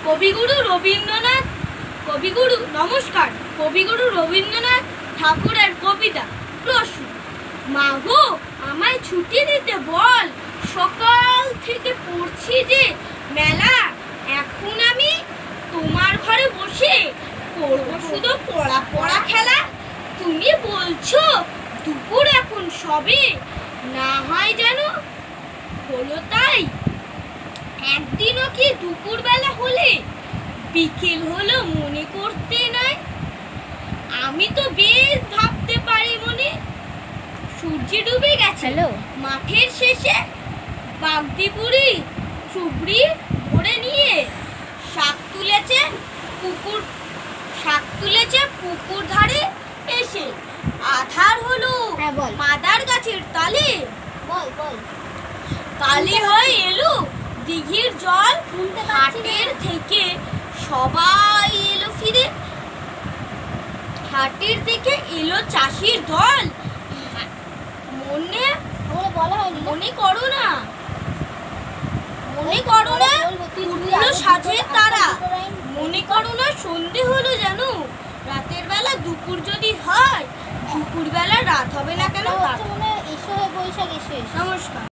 কবিগুরু রবীন্দ্রনাথ ঠাকুরের কবিতা। প্রশ্ন, মা গো আমায় ছুটি দিতে বল, সকাল থেকে পড়ছি যে মেলা, এখন আমি তোমার ঘরে বসে করবো শুধু পড়া পড়া খেলা। তুমি বলছো দুপুর এখন সবে, না হয় যেন হলো তাই, একদিনও কি দুপুর বেলা হলে বিকেল হলো মনে করতে নাই? আমি তো বেশ ভাবতে পারি মনে, সূর্য ডুবে গেছে মাঠের শেষে, বাগদি বুড়ি চুবড়ি ভরে নিয়ে শাক তুলেছে পুকুর ধারে এসে, আধার হলো মাদার গাছের তালে, কালি হয়ে এলো দিঘির জল, হাটের থেকে সবাই এলো ফিরে, হাটের থেকে এলো চাষির দল, মনে করো না উঠলো সাজের তারা, মনে করো না সন্ধে হলো যেন, রাতের বেলা দুপুর যদি হয়, দুপুর বেলা রাত হবে না কেন? এসো বৈশাখ এসো। নমস্কার।